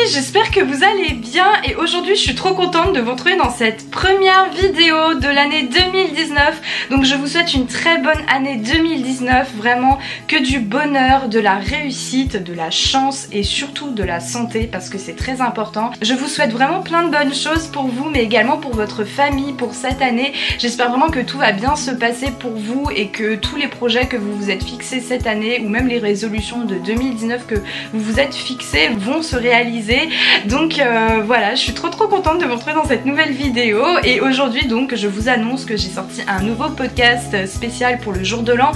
j'espère que vous allez bien et aujourd'hui je suis trop contente de vous retrouver dans cette première vidéo de l'année 2019. Donc je vous souhaite une très bonne année 2019, vraiment que du bonheur, de la réussite, de la chance et surtout de la santé parce que c'est très important. Je vous souhaite vraiment plein de bonnes choses pour vous mais également pour votre famille pour cette année. J'espère vraiment que tout va bien se passer pour vous et que tous les projets que vous vous êtes fixés cette année ou même les résolutions de 2019 que vous vous êtes fixés vont se réaliser. Donc voilà, je suis trop contente de vous retrouver dans cette nouvelle vidéo et aujourd'hui donc je vous annonce que j'ai sorti un nouveau podcast spécial pour le jour de l'an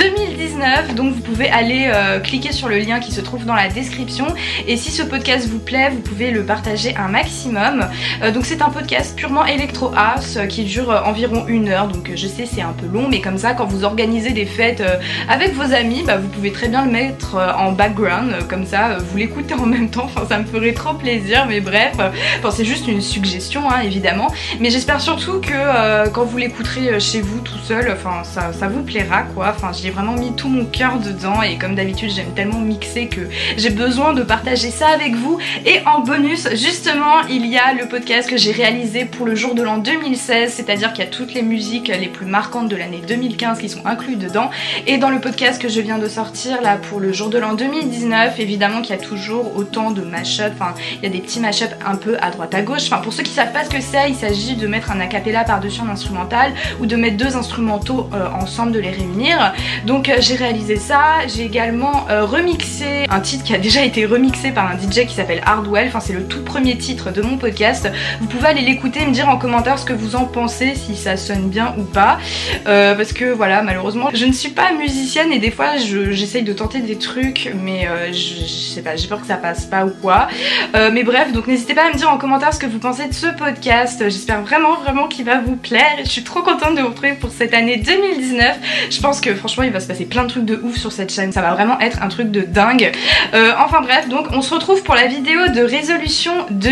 2019. Donc vous pouvez aller cliquer sur le lien qui se trouve dans la description et si ce podcast vous plaît vous pouvez le partager un maximum. Donc c'est un podcast purement électro house qui dure environ 1 heure, donc je sais c'est un peu long mais comme ça quand vous organisez des fêtes avec vos amis bah, vous pouvez très bien le mettre en background comme ça vous l'écoutez en même temps, enfin ça me ferait trop plaisir mais bref, enfin, c'est juste une suggestion hein, évidemment, mais j'espère surtout que quand vous l'écouterez chez vous tout seul, enfin ça vous plaira quoi, enfin j'ai vraiment mis tout mon cœur dedans et comme d'habitude j'aime tellement mixer que j'ai besoin de partager ça avec vous. Et en bonus justement il y a le podcast que j'ai réalisé pour le jour de l'an 2016, c'est-à-dire qu'il y a toutes les musiques les plus marquantes de l'année 2015 qui sont incluses dedans, et dans le podcast que je viens de sortir là pour le jour de l'an 2019 évidemment qu'il y a toujours autant de mashup, enfin il y a des petits mashup un peu à droite à gauche, enfin pour ceux qui savent pas ce que c'est, il s'agit de mettre un acapella par-dessus un instrumental ou de mettre deux instrumentaux ensemble, de les réunir. Donc j'ai réalisé ça, j'ai également remixé un titre qui a déjà été remixé par un DJ qui s'appelle Hardwell, enfin c'est le tout premier titre de mon podcast. Vous pouvez aller l'écouter et me dire en commentaire ce que vous en pensez, si ça sonne bien ou pas, parce que voilà malheureusement je ne suis pas musicienne et des fois j'essaye de tenter des trucs mais je sais pas, j'ai peur que ça passe pas ou quoi, mais bref, donc n'hésitez pas à me dire en commentaire ce que vous pensez de ce podcast. J'espère vraiment qu'il va vous plaire et je suis trop contente de vous retrouver pour cette année 2019. Je pense que franchement il va se passer plein de trucs de ouf sur cette chaîne, ça va vraiment être un truc de dingue. Enfin bref, donc on se retrouve pour la vidéo de résolution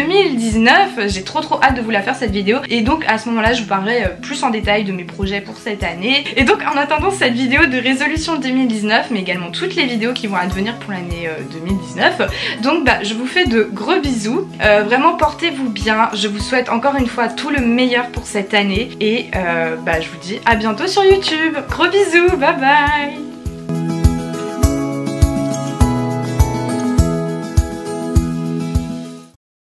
2019. J'ai trop hâte de vous la faire cette vidéo et donc à ce moment là je vous parlerai plus en détail de mes projets pour cette année. Et donc en attendant cette vidéo de résolution 2019 mais également toutes les vidéos qui vont advenir pour l'année 2019, donc bah je vous fais de gros bisous, vraiment portez-vous bien, je vous souhaite encore une fois tout le meilleur pour cette année et bah je vous dis à bientôt sur YouTube, gros bisous, bye bye.